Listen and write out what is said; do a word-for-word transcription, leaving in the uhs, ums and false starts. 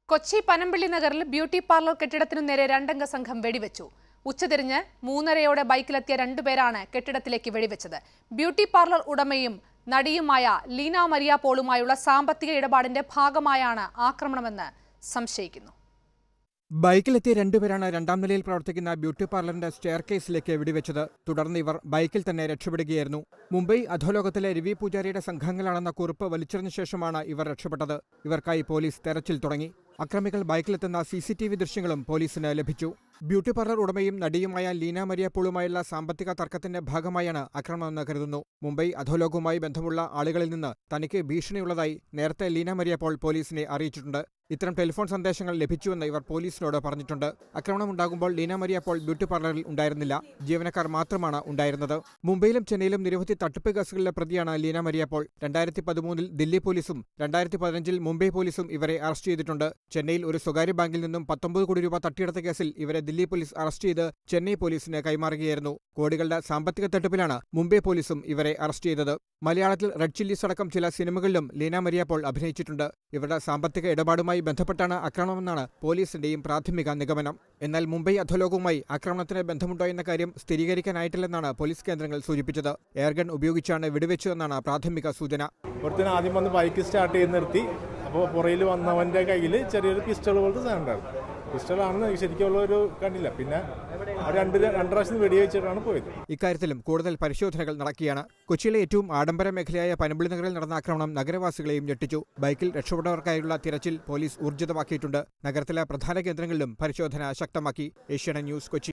കൊച്ചി പനമ്പള്ളി നഗറിൽ beauty parlour കെട്ടിടത്തിനു നേരെ രണ്ടംഗ സംഘം വെടിവെച്ചു. ഉച്ചതിരിഞ്ഞ് മൂന്നരയോടെ ബൈക്കിലെത്തിയ രണ്ടുപേരാണ് കെട്ടിടത്തിലേക്ക് വെടിവെച്ചത്. ബ്യൂട്ടി പാർലർ ഉടമയും നടിയുമായ ലീന മരിയ പോളുമായുള്ള സാമ്പത്തിക ഇടപാടിന്റെ ഭാഗമായാണ് ആക്രമണമെന്ന് സംശയിക്കുന്നു. ബൈക്കിലെത്തിയ രണ്ടുപേരാണ് രണ്ടാം നിലയിൽ പ്രവർത്തിക്കുന്ന ബ്യൂട്ടി പാർലറിന്റെ സ്റ്റെയർ കേസിലേക്ക് വെടിവെച്ചത്. തുടർന്ന് ഇവർ ബൈക്കിൽ തന്നെ രക്ഷപ്പെടുകയായിരുന്നു. മുംബൈ അധോലോകത്തിലെ രവി പൂജാരിയുടെ സംഘങ്ങളാണെന്ന കുറിപ്പ് വലിച്ചെറിഞ്ഞ ശേഷമാണ് ഇവർ രക്ഷപ്പെട്ടത്. ഇവർക്കായി പോലീസ് തെരച്ചിൽ തുടങ്ങി. അക്രമികൾ ബൈക്കിലെത്തുന്ന സി സി ടി വി ദൃശ്യങ്ങളും പോലീസിന് ലഭിച്ചു. ബ്യൂട്ടി പാർലർ ഉടമയും നടിയുമായ ലീന മരിയ പോളുമായുള്ള സാമ്പത്തിക തർക്കത്തിന്റെ ഭാഗമായാണ് ആക്രമണമെന്ന് കരുതുന്നു. മുംബൈ അധോലോകവുമായി ബന്ധമുള്ള ആളുകളിൽ നിന്ന് തനിക്ക് ഭീഷണിയുള്ളതായി നേരത്തെ ലീന മരിയ പോൾ പോലീസിനെ അറിയിച്ചിട്ടുണ്ട്. ഇത്തരം ടെലിഫോൺ സന്ദേശങ്ങൾ ലഭിച്ചുവെന്ന് ഇവർ പോലീസിനോട് പറഞ്ഞിട്ടുണ്ട്. ആക്രമണമുണ്ടാകുമ്പോൾ ലീന മരിയ പോൾ ബ്യൂട്ടി പാർലറിൽ ഉണ്ടായിരുന്നില്ല. ജീവനക്കാർ മാത്രമാണ് ഉണ്ടായിരുന്നത്. മുംബൈയിലും ചെന്നൈയിലും നിരവധി തട്ടിപ്പ് കേസുകളിലെ പ്രതിയാണ് ലീന മരിയ പോൾ. രണ്ടായിരത്തി പതിമൂന്നിൽ ദില്ലി പോലീസും രണ്ടായിരത്തി പതിനഞ്ചിൽ മുംബൈ പോലീസും ഇവരെ അറസ്റ്റ് ചെയ്തിട്ടുണ്ട്. ചെന്നൈയിൽ ഒരു സ്വകാര്യ ബാങ്കിൽ നിന്നും പത്തൊമ്പത് കോടി രൂപ തട്ടിയെടുത്ത കേസിൽ ഇവരെ ദില്ലി പോലീസ് അറസ്റ്റ് ചെയ്ത് ചെന്നൈ പോലീസിന് കൈമാറുകയായിരുന്നു. കോടികളുടെ സാമ്പത്തിക തട്ടിപ്പിലാണ് മുംബൈ പോലീസും ഇവരെ അറസ്റ്റ് ചെയ്തത്. മലയാളത്തിൽ റെഡ് ചില്ലീസ് അടക്കം ചില സിനിമകളിലും ലീന മരിയ പോൾ അഭിനയിച്ചിട്ടുണ്ട്. ഇവരുടെ സാമ്പത്തിക ഇടപാടുമായി ബന്ധപ്പെട്ടാണ് ആക്രമണമെന്നാണ് പോലീസിന്റെയും പ്രാഥമിക നിഗമനം. എന്നാൽ മുംബൈ അധോലോകവുമായി ആക്രമണത്തിന് ബന്ധമുണ്ടോ എന്ന കാര്യം സ്ഥിരീകരിക്കാനായിട്ടില്ലെന്നാണ് പോലീസ് കേന്ദ്രങ്ങൾ സൂചിപ്പിച്ചത്. എയർഗൺ ഉപയോഗിച്ചാണ് വെടിവെച്ചതെന്നാണ് പ്രാഥമിക സൂചന. ഒരുത്തിന് ആദ്യം വന്ന് ബൈക്ക് സ്റ്റാർട്ട് ചെയ്ത് നിർത്തി. അപ്പോൾ പുറയിൽ വന്നവന്റെ കയ്യിൽ ചെറിയൊരു പിസ്റ്റൾ പോലത്തെ സാധനം ഉണ്ടായിരുന്നു. പിസ്റ്റളാണെന്ന് ശരിക്കുള്ള ഒരു കണ്ടില്ല. പിന്നെ രണ്ട് രണ്ട് പ്രാവശ്യം വെടിവെച്ചിട്ടാണ് പോയത്. ഇക്കാര്യത്തിലും കൂടുതൽ പരിശോധനകൾ നടക്കുകയാണ്. കൊച്ചിയിലെ ഏറ്റവും ആഡംബര മേഖലയായ പനമ്പള്ളി നഗറിൽ നടന്ന ആക്രമണം നഗരവാസികളെയും ഞെട്ടിച്ചു. ബൈക്കിൽ രക്ഷപ്പെട്ടവർക്കായുള്ള തിരച്ചിൽ പോലീസ് ഊർജിതമാക്കിയിട്ടുണ്ട്. നഗരത്തിലെ പ്രധാന കേന്ദ്രങ്ങളിലും പരിശോധന ശക്തമാക്കി. ഏഷ്യാനെറ്റ് ന്യൂസ്, കൊച്ചി.